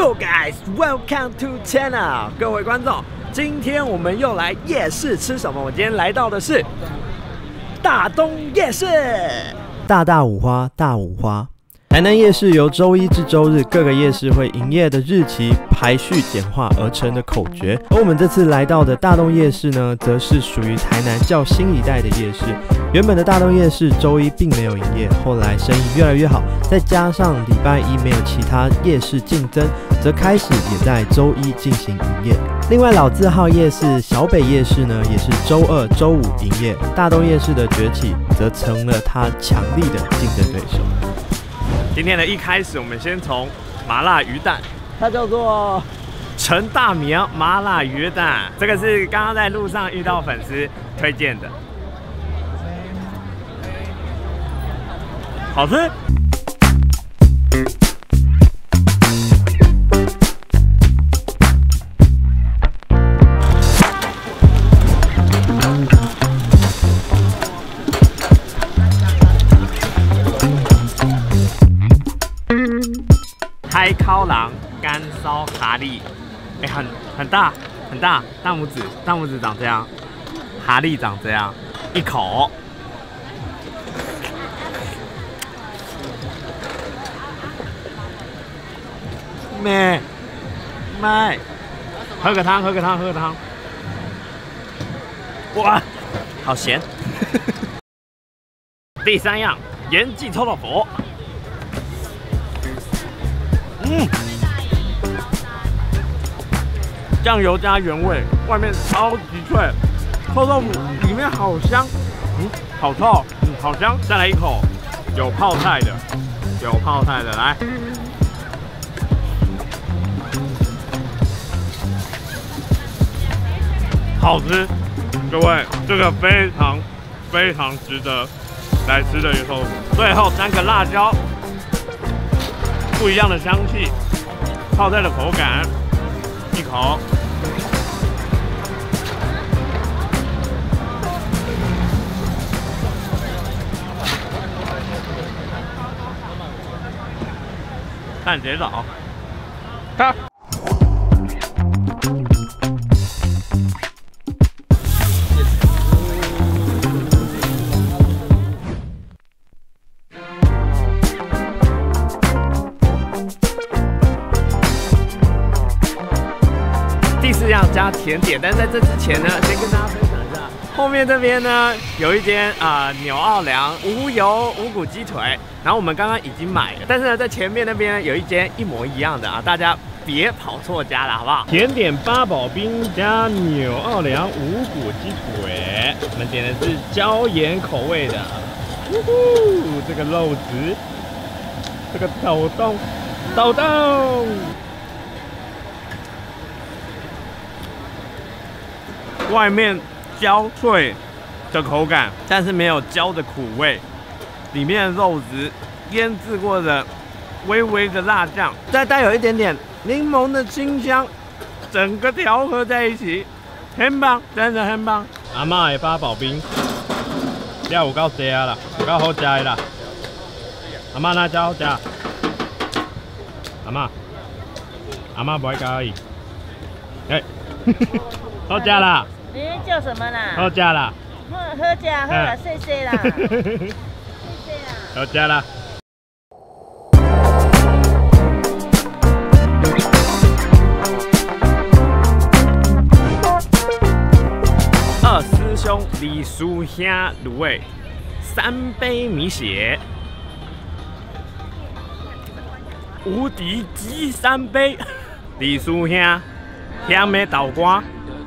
Yo guys, welcome to channel。各位观众，今天我们又来夜市吃什么？我今天来到的是大东夜市。大五花，大五花。台南夜市由周一至周日各个夜市会营业的日期排序简化而成的口诀。而我们这次来到的大东夜市呢，则是属于台南较新一代的夜市。原本的大东夜市周一并没有营业，后来生意越来越好，再加上礼拜一没有其他夜市竞争，则开始也在周一进行营业。另外老字号夜市小北夜市呢，也是周二、周五营业。大东夜市的崛起，则成了它强力的竞争对手。今天的一开始，我们先从麻辣鱼蛋，它叫做陈大苗麻辣鱼蛋，这个是刚刚在路上遇到粉丝推荐的，好吃。海烤郎干烧蛤蜊，很大很大，大拇指长这样，蛤蜊长这样，一口。妹，喝个汤。哇，好咸。第三样，盐记臭豆腐。酱油加原味，外面超级脆，臭豆腐里面好香，好臭，好香。再来一口，有泡菜的，来。好吃，各位，这个非常值得来吃的一个臭豆腐。最后3个辣椒，不一样的香气，泡菜的口感，一口。看谁早，看。第4样加甜点，但是在这之前呢，先跟大家分享一下，后面这边呢有一间纽奥良无油无骨鸡腿，然后我们刚刚已经买了，但是呢在前面那边有一间一模一样的啊，大家别跑错家了，好不好？甜点八宝冰加纽奥良无骨鸡腿，我们点的是椒盐口味的，这个肉质，这个抖动。外面焦脆的口感，但是没有焦的苦味，里面的肉质腌制过的微微的辣酱，再带有一点点柠檬的清香，整个调和在一起，很棒，真的很棒。阿嬷的八宝冰，料有够多啦，有够好吃的啦。阿嬷哪只好吃？阿嬷不爱加而已。好吃啦。 你叫什么啦？ 好吃啦。 好吃，好啦，谢谢啦。谢谢啦。 好吃啦。二师兄李叔兄卤味，3杯米血，无敌鸡3杯。李叔兄香的豆干。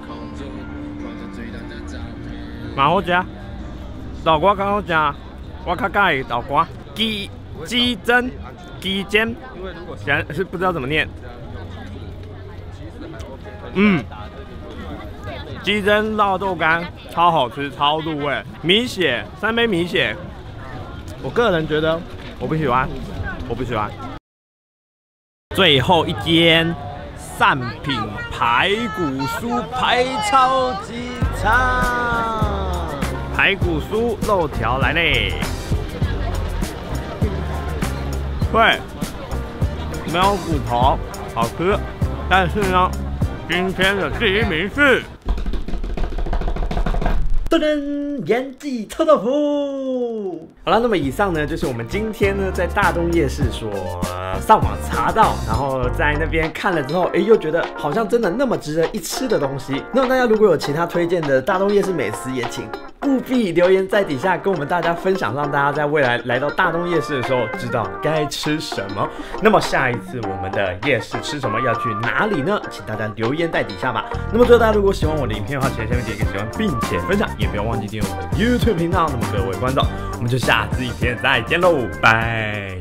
蛮好吃，豆干较好吃，我较介意豆干。鸡胗，现在是不知道怎么念。鸡胗烙豆干超好吃，超入味。米血3杯米血，我个人觉得我不喜欢。最后一间善品排骨酥排超级长。排骨酥肉条来嘞！对，没有骨头， 好吃。但是呢，今天的第一名是噔噔，盐记臭豆腐。好了，那么以上呢就是我们今天呢在大东夜市所上网查到，然后在那边看了之后，又觉得好像真的那么值得一吃的东西。那么大家如果有其他推荐的大东夜市美食，也请务必留言在底下跟我们大家分享，让大家在未来来到大东夜市的时候知道该吃什么。那么下一次我们的夜市吃什么要去哪里呢？请大家留言在底下吧。那么最后大家如果喜欢我的影片的话，请在下面点一个喜欢，并且分享，也不要忘记订阅我的 YouTube 频道。那么各位观众，我们就下次影片再见喽，拜。